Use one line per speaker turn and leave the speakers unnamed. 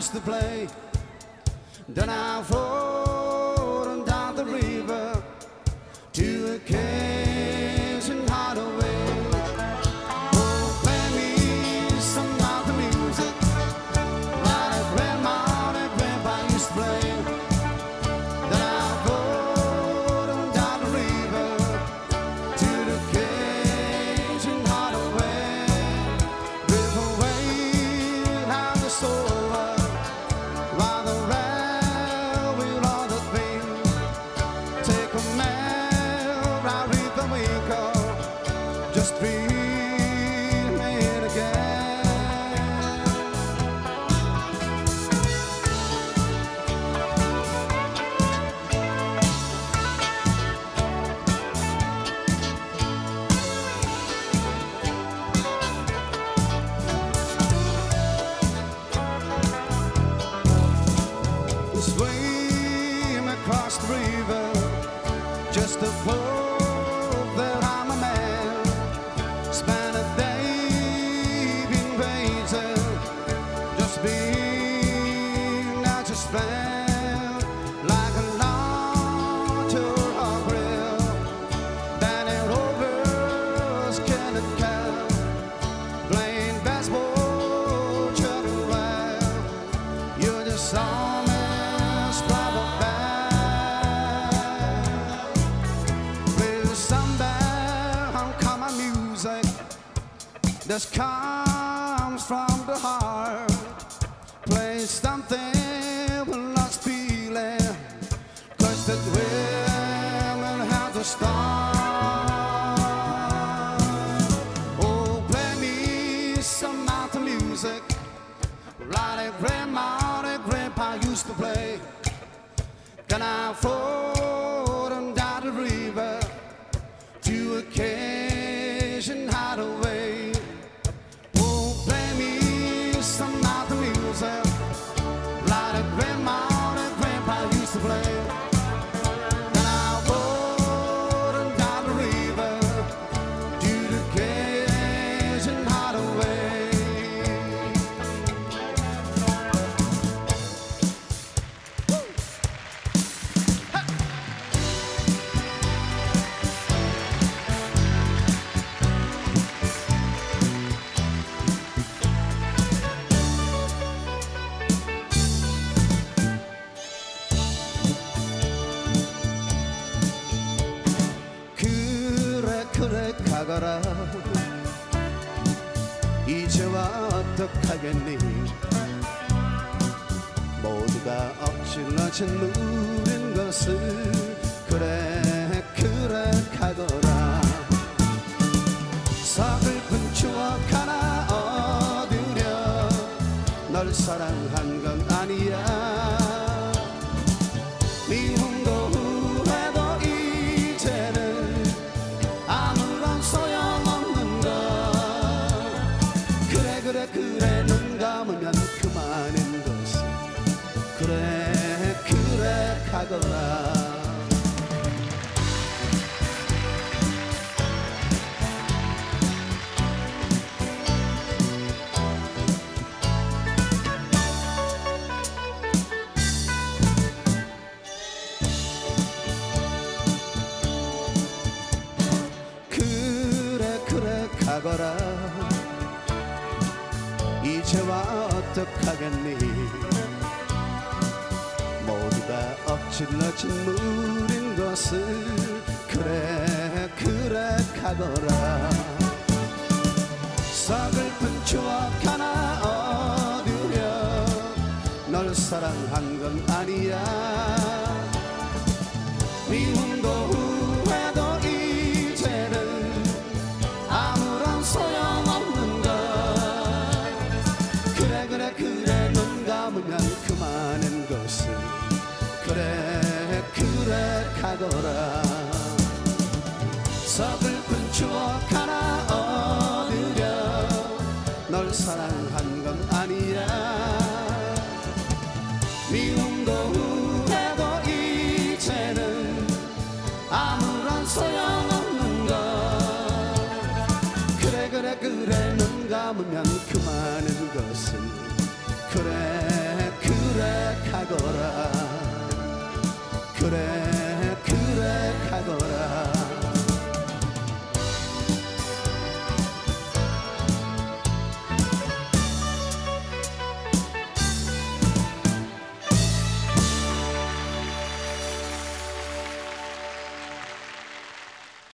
used to play. Then I floated down the river to a Cajun hideaway. Oh, play me some mountain music like Grandma and Grandpa used to play. Then I floated down the river to the Cajun hideaway. River wave and the solar while the rail will on the thing. Take a man right with the wake just dream it again. Swim across the river just to prove that I'm a man. Spend a day being crazy, just being not just spent like a launch or a grill. Then it over, skin and cow, playing basketball, chugging well. You just saw me. This comes from the heart. Play something with lost feeling, 'cause the women have to start. Oh, play me some mountain music like Grandma and Grandpa used to play. Then I float down the river to a Cajun hideaway. Some mountain music like Grandma and Grandpa used to play. Then I rode down the river to the Cajun hideaway. 그래 가거라. 이제와 어떡하겠니. 모두가 엎질러진 누린 것을. 그래 그래 가거라. 서글픈 추억 하나 얻으려 널 사랑한 건 아니야. 미움도 후회도 이제는 아무런 소용없는 것. 그래 눈 감으면 그만인 것을. 그래 가거라. 그래 가거라. 이제와 어떡하겠니. 모두가 엎질러진 물인 것을. 그래 가거라. 서글픈 추억 하나 얻으려 널 사랑한 건 아니야. 미움도 후회도 이제는 아무런 소용없는 것. 그래 눈 감으면 그만인 것을. 그래 가거라.